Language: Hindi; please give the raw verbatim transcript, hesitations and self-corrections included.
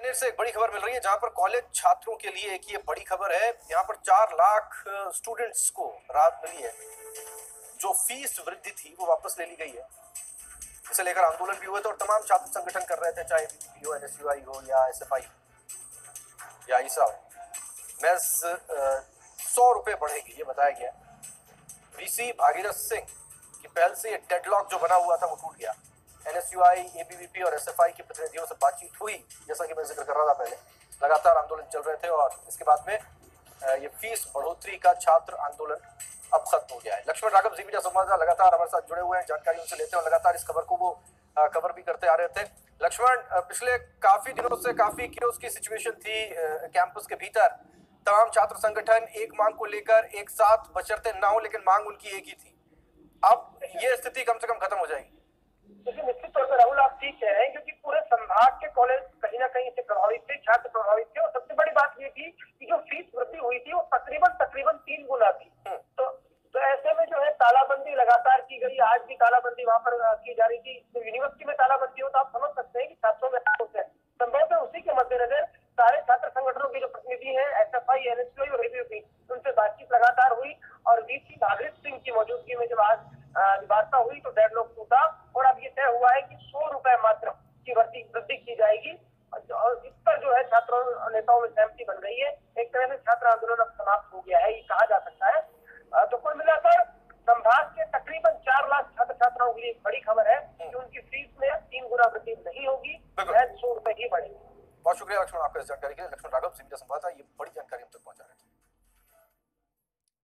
बीकानेर से एक बड़ी खबर मिल रही है जहां पर कॉलेज छात्रों के लिए एक ये बड़ी खबर है। यहां पर चार लाख स्टूडेंट्स को राहत मिली है। जो फीस वृद्धि थी वो वापस ले ली गई है। इसे लेकर आंदोलन भी हुए थे और तमाम छात्र संगठन कर रहे थे, चाहे वीसी हो, एनएसयूआई हो या एसएफआई या ईसा हो। मैं सौ रुपए बढ़ेगी ये बताया गया। वीसी भागीरथ सिंह की पहल से ये डेडलॉक जो बना हुआ था वो टूट गया। एनएसयूआई, एबीवीपी और एसएफआई के प्रतिनिधियों से बातचीत हुई, जैसा कि मैं जिक्र कर रहा था पहले। लगातार आंदोलन चल रहे थे और इसके बाद में ये फीस बढ़ोतरी का छात्र आंदोलन अब खत्म हो गया है। लक्ष्मण राघव जी मीडिया संवाददाता लगातार हमारे साथ जुड़े हुए हैं, जानकारी उनसे लेते हैं और लगातार इस खबर को वो कवर भी करते आ रहे थे। लक्ष्मण, पिछले काफी दिनों से काफी क्योस की सिचुएशन थी कैंपस के भीतर। तमाम छात्र संगठन एक मांग को लेकर एक साथ बचरते ना हो, लेकिन मांग उनकी एक ही थी। अब ये स्थिति कम से कम खत्म हो जाएगी। देखिए, निश्चित तौर पर राहुल आप ठीक कह रहे हैं, क्योंकि पूरे संभाग के कॉलेज कहीं ना कहीं से प्रभावित थे, छात्र प्रभावित थे। और सबसे बड़ी बात ये थी कि जो फीस वृद्धि हुई थी वो तकरीबन तकरीबन तीन गुना थी। तो तो ऐसे में जो है तालाबंदी लगातार की गई। आज भी तालाबंदी वहां पर की जा रही थी। तो यूनिवर्सिटी में तालाबंदी हो तो आप समझ सकते हैं कि छात्रों में संभव है। उसी के मद्देनजर सारे छात्र संगठनों के जो प्रतिनिधि हैं, एसएफआई, एनएसयूआई और एबीवीपी, उनसे बातचीत लगातार हुई और वीसी भागीरथ सिंह की मौजूदगी में जब आज वार्ता हुई तो डेडलॉक टूटा और अब ये तय हुआ है कि सौ रुपए मात्र की वृद्धि की जाएगी। और इस पर जो है छात्रों नेताओं में सहमति बन गई है। एक तरह से छात्र आंदोलन अब समाप्त हो गया है, ये कहा जा सकता है। तो कुल मिलाकर संभाग के तकरीबन चार लाख छात्र छात्राओं के लिए एक बड़ी खबर है कि उनकी फीस में तीन गुना वृद्धि नहीं होगी, सौ रुपए ही बढ़ेगी। बहुत शुक्रिया लक्ष्मण आपका इस जानकारी के लिए। लक्ष्मण राघव, मीडिया संवाददाता।